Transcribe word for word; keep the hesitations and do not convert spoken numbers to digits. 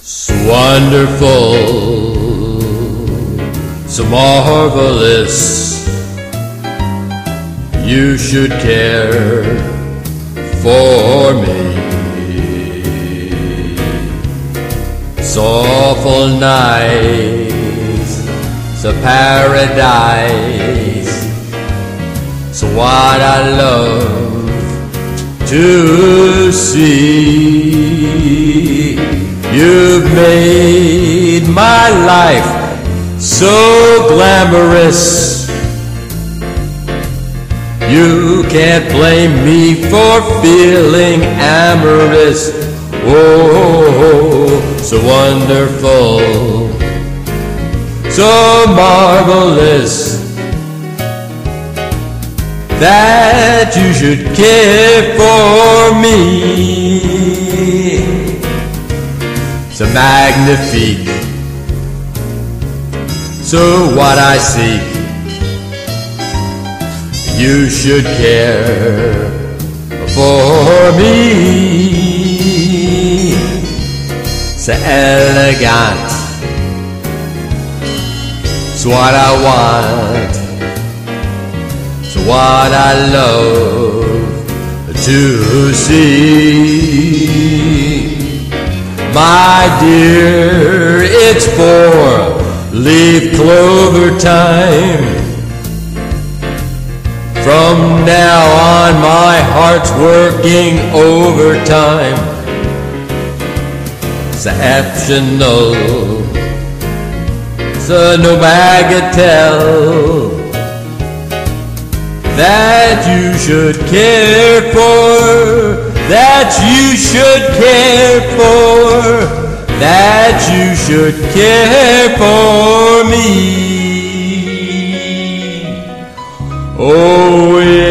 So wonderful, so marvelous, you should care for me. So awful nice, so paradise, so what I love to see. You've made my life so glamorous. You can't blame me for feeling amorous. Oh, so wonderful, so marvelous, that you should care for me. So magnifique, so what I seek, you should care for me. So elegant, so what I want, so what I love to see. My dear, it's four-leaf clover time. From now on my heart's working overtime. Exceptional, so no bagatelle, that you should care for, that you should care for, that you should care for me. Oh, yeah.